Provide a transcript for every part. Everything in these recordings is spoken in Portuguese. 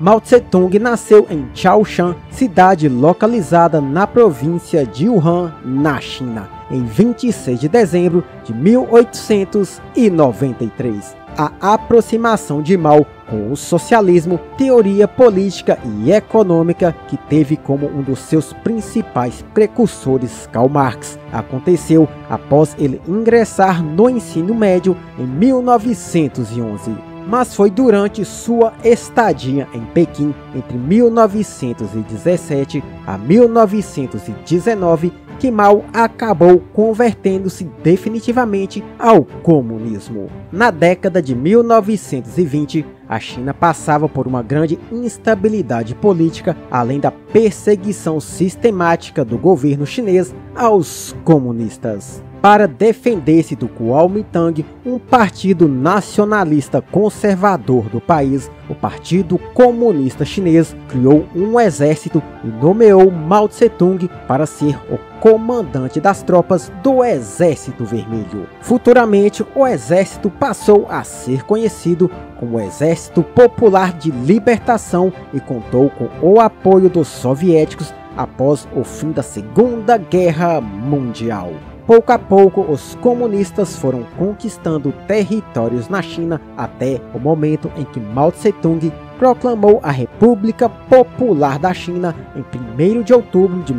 Mao Tse-tung nasceu em Chaoshan, cidade localizada na província de Wuhan, na China, em 26 de dezembro de 1893. A aproximação de Mao com o socialismo, teoria política e econômica que teve como um dos seus principais precursores Karl Marx, aconteceu após ele ingressar no ensino médio em 1911. Mas foi durante sua estadia em Pequim, entre 1917 a 1919, que Mao acabou convertendo-se definitivamente ao comunismo. Na década de 1920, a China passava por uma grande instabilidade política, além da perseguição sistemática do governo chinês aos comunistas. Para defender-se do Kuomintang, um partido nacionalista conservador do país, o Partido Comunista Chinês criou um exército e nomeou Mao Tse-tung para ser o comandante das tropas do Exército Vermelho. Futuramente, o exército passou a ser conhecido como Exército Popular de Libertação e contou com o apoio dos soviéticos após o fim da Segunda Guerra Mundial. Pouco a pouco, os comunistas foram conquistando territórios na China até o momento em que Mao Tse-tung proclamou a República Popular da China em 1º de outubro de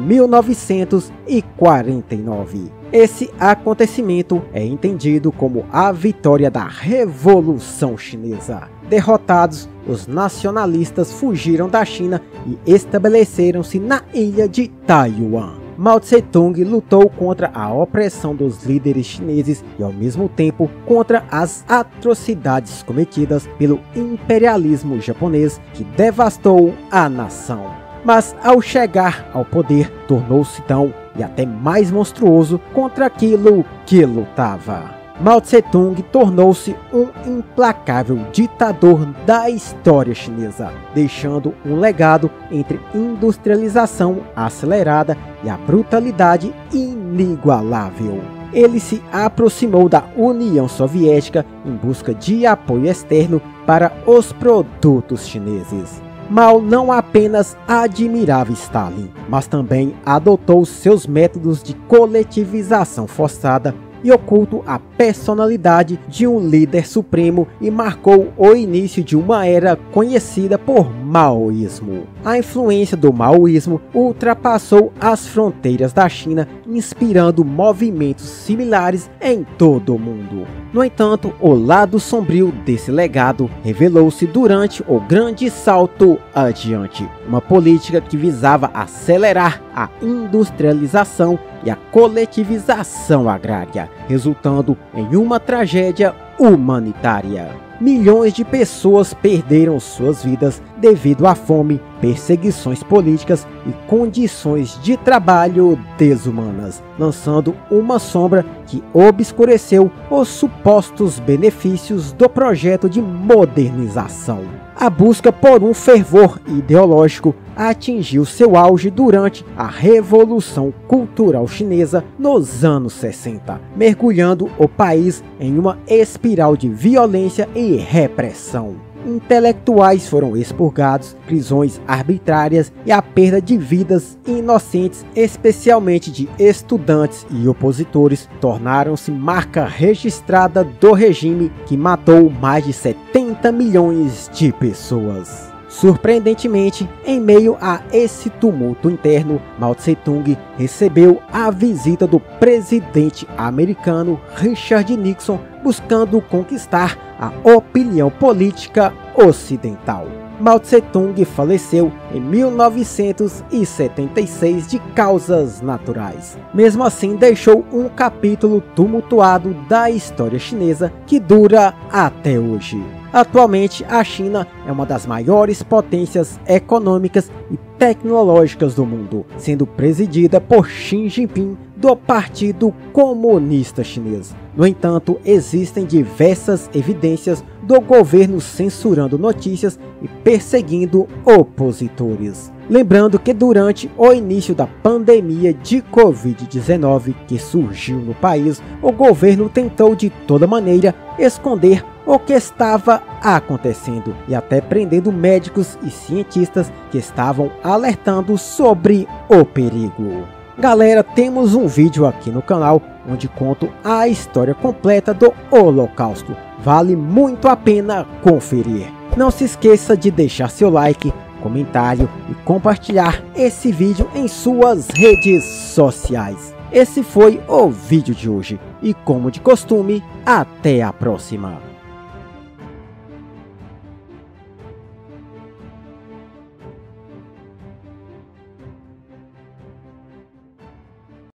1949. Esse acontecimento é entendido como a vitória da Revolução Chinesa. Derrotados, os nacionalistas fugiram da China e estabeleceram-se na ilha de Taiwan. Mao Tse-tung lutou contra a opressão dos líderes chineses e, ao mesmo tempo, contra as atrocidades cometidas pelo imperialismo japonês que devastou a nação. Mas, ao chegar ao poder, tornou-se tão e até mais monstruoso contra aquilo que lutava. Mao Tse-tung tornou-se um implacável ditador da história chinesa, deixando um legado entre industrialização acelerada e a brutalidade inigualável. Ele se aproximou da União Soviética em busca de apoio externo para os produtos chineses. Mao não apenas admirava Stalin, mas também adotou seus métodos de coletivização forçada e oculto a personalidade de um líder supremo e marcou o início de uma era conhecida por maoísmo. A influência do maoísmo ultrapassou as fronteiras da China, inspirando movimentos similares em todo o mundo. No entanto, o lado sombrio desse legado revelou-se durante o Grande Salto Adiante, uma política que visava acelerar a industrialização e a coletivização agrária, resultando em uma tragédia humanitária. Milhões de pessoas perderam suas vidas devido à fome, perseguições políticas e condições de trabalho desumanas, lançando uma sombra que obscureceu os supostos benefícios do projeto de modernização. A busca por um fervor ideológico atingiu seu auge durante a Revolução Cultural Chinesa nos anos 60, mergulhando o país em uma espiral de violência e repressão. Intelectuais foram expurgados, prisões arbitrárias e a perda de vidas inocentes, especialmente de estudantes e opositores, tornaram-se marca registrada do regime que matou mais de 70 milhões de pessoas. Surpreendentemente, em meio a esse tumulto interno, Mao Tse-tung recebeu a visita do presidente americano Richard Nixon, buscando conquistar a opinião política ocidental. Mao Tse-tung faleceu em 1976 de causas naturais. Mesmo assim, deixou um capítulo tumultuado da história chinesa que dura até hoje. Atualmente, a China é uma das maiores potências econômicas e tecnológicas do mundo, sendo presidida por Xi Jinping, do Partido Comunista Chinês. No entanto, existem diversas evidências do governo censurando notícias e perseguindo opositores. Lembrando que durante o início da pandemia de Covid-19 que surgiu no país, o governo tentou de toda maneira esconder o que estava acontecendo e até prendendo médicos e cientistas que estavam alertando sobre o perigo. Galera, temos um vídeo aqui no canal onde conto a história completa do Holocausto. Vale muito a pena conferir. Não se esqueça de deixar seu like, comentário e compartilhar esse vídeo em suas redes sociais. Esse foi o vídeo de hoje e, como de costume, até a próxima.